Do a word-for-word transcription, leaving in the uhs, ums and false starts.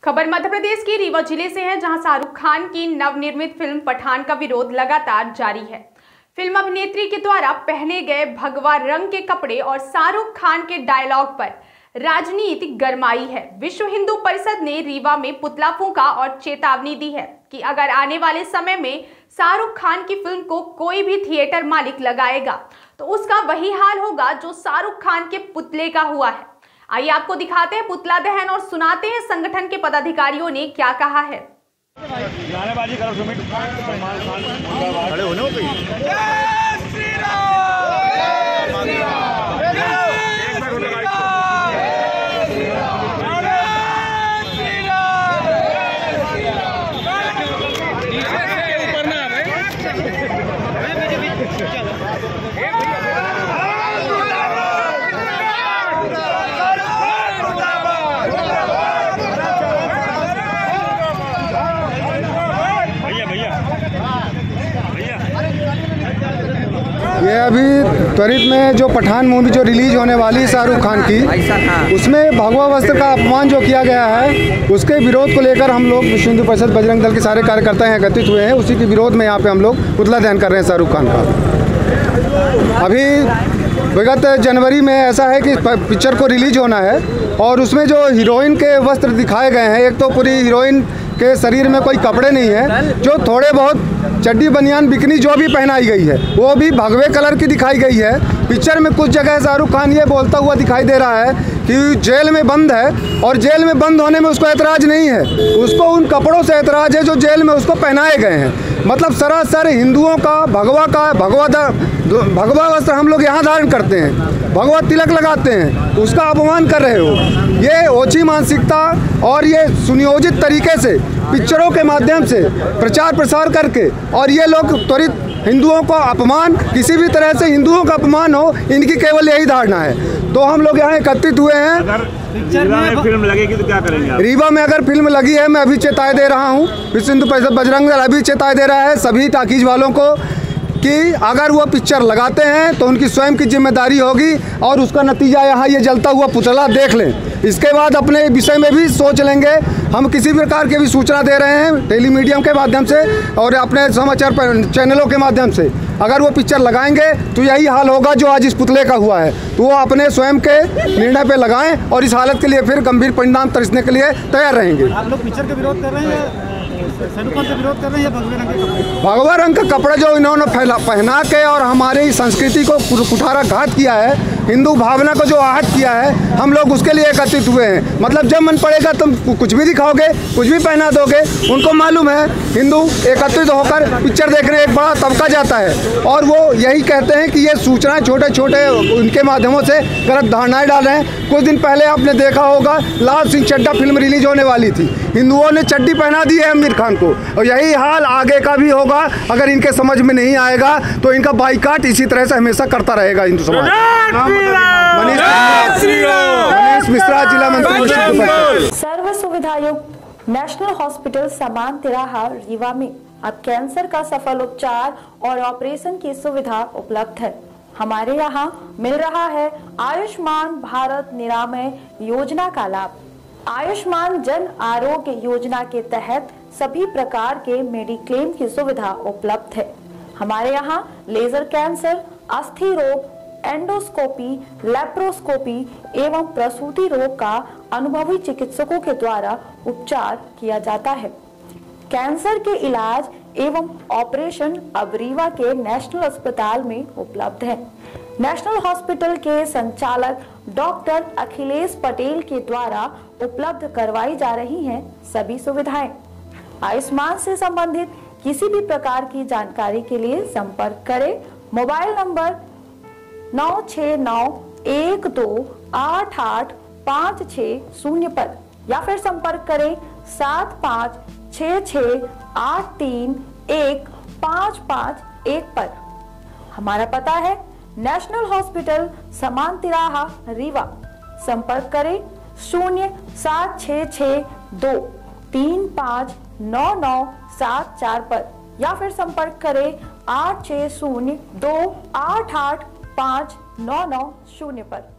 खबर मध्य प्रदेश के रीवा जिले से है, जहां शाहरुख खान की नवनिर्मित फिल्म पठान का विरोध लगातार जारी है। फिल्म अभिनेत्री के द्वारा पहने गए भगवा रंग के कपड़े और शाहरुख खान के डायलॉग पर राजनीति गरमाई है। विश्व हिंदू परिषद ने रीवा में पुतला फूंका और चेतावनी दी है कि अगर आने वाले समय में शाहरुख खान की फिल्म को कोई भी थिएटर मालिक लगाएगा तो उसका वही हाल होगा जो शाहरुख खान के पुतले का हुआ है। आइए आपको दिखाते हैं पुतला दहन और सुनाते हैं संगठन के पदाधिकारियों ने क्या कहा है। ये अभी त्वरित में जो पठान मूवी जो रिलीज होने वाली है शाहरुख खान की, उसमें भगवा वस्त्र का अपमान जो किया गया है उसके विरोध को लेकर हम लोग विश्व हिंदू परिषद बजरंग दल के सारे कार्यकर्ता यहाँ एकत्रित हुए हैं। उसी के विरोध में यहाँ पे हम लोग पुतला दहन कर रहे हैं शाहरुख खान का। अभी विगत जनवरी में ऐसा है कि पिक्चर को रिलीज होना है और उसमें जो हीरोइन के वस्त्र दिखाए गए हैं, एक तो पूरी हीरोइन के शरीर में कोई कपड़े नहीं है, जो थोड़े बहुत चड्डी बनियान बिकनी जो भी पहनाई गई है वो भी भगवे कलर की दिखाई गई है। पिक्चर में कुछ जगह शाहरुख खान ये बोलता हुआ दिखाई दे रहा है कि जेल में बंद है और जेल में बंद होने में उसको ऐतराज़ नहीं है, उसको उन कपड़ों से ऐतराज़ है जो जेल में उसको पहनाए गए हैं। मतलब सरासर हिंदुओं का भगवा का भगवा भगवा वस्त्र हम लोग यहाँ धारण करते हैं, भगवा तिलक लगाते हैं, उसका अपमान कर रहे हो। ये ओछी मानसिकता और ये सुनियोजित तरीके से पिक्चरों के माध्यम से प्रचार प्रसार करके और ये लोग त्वरित हिंदुओं को अपमान, किसी भी तरह से हिंदुओं का अपमान हो, इनकी केवल यही धारणा है। तो हम लोग यहाँ एकत्रित हुए हैं। अगर रीवा में फिल्म लगेगी तो क्या करेंगे आप? रीवा में अगर फिल्म लगी है, मैं अभी चेताए दे रहा हूँ, विश्व हिंदू परिषद बजरंग दल अभी चेताए दे रहा है सभी टाकीज वालों को कि अगर वो पिक्चर लगाते हैं तो उनकी स्वयं की जिम्मेदारी होगी और उसका नतीजा यहाँ ये जलता हुआ पुतला देख लें। इसके बाद अपने विषय में भी सोच लेंगे। हम किसी प्रकार की भी सूचना दे रहे हैं टेलीमीडियम के माध्यम से और अपने समाचार चैनलों के माध्यम से, अगर वो पिक्चर लगाएंगे तो यही हाल होगा जो आज इस पुतले का हुआ है। तो वो अपने स्वयं के निर्णय पे लगाएं और इस हालत के लिए फिर गंभीर परिणाम तरसने के लिए तैयार रहेंगे। आप लोग पिक्चर का विरोध कर रहे हैं, शाहरुख खान का विरोध कर रहे हैं या भगवे रंग के कपड़े? भगवा रंग का कपड़ा जो इन्होंने पहना के और हमारी संस्कृति को कुठारा घात किया है, हिंदू भावना को जो आहत किया है, हम लोग उसके लिए एकत्रित हुए हैं। मतलब जब मन पड़ेगा तुम कुछ भी दिखाओगे, कुछ भी पहना दोगे। उनको मालूम है हिंदू एकत्रित होकर पिक्चर देखने एक बड़ा तबका जाता है और वो यही कहते हैं कि ये सूचनाएं छोटे छोटे उनके माध्यमों से गलत धारणाएं डाल रहे हैं। कुछ दिन पहले आपने देखा होगा लाल सिंह चड्ढा फिल्म रिलीज होने वाली थी, हिंदुओं ने चड्डी पहना दी है आमिर खान को और यही हाल आगे का भी होगा। अगर इनके समझ में नहीं आएगा तो इनका बाइकाट इसी तरह से हमेशा करता रहेगा हिंदू समाज। मनीष मिश्रा, जिला मंत्री। सर्व सुविधा युक्त नेशनल हॉस्पिटल समान तिराहा रीवा में अब कैंसर का सफल उपचार और ऑपरेशन की सुविधा उपलब्ध है। हमारे यहाँ मिल रहा है आयुष्मान भारत निरामय योजना का लाभ। आयुष्मान जन आरोग्य योजना के तहत सभी प्रकार के मेडिक्लेम की सुविधा उपलब्ध है। हमारे यहाँ लेजर कैंसर, अस्थि रोग, एंडोस्कोपी, लेप्रोस्कोपी एवं प्रसूति रोग का अनुभवी चिकित्सकों के द्वारा उपचार किया जाता है। कैंसर के इलाज एवं ऑपरेशन अब रीवा के नेशनल अस्पताल में उपलब्ध है। नेशनल हॉस्पिटल के संचालक डॉक्टर अखिलेश पटेल के द्वारा उपलब्ध करवाई जा रही हैं सभी सुविधाएं। आयुष्मान से संबंधित किसी भी प्रकार की जानकारी के लिए संपर्क करें मोबाइल नंबर नौ छः नौ एक दो आठ आठ पाँच छः शून्य पर या फिर संपर्क करें सात पाँच छः छः आठ तीन एक पाँच पाँच एक पर। हमारा पता है नेशनल हॉस्पिटल समान तिराहा रीवा। संपर्क करें शून्य सात छः छः दो तीन पाँच नौ नौ सात चार पर या फिर संपर्क करें आठ छः शून्य दो आठ आठ पाँच नौ नौ शून्य पर।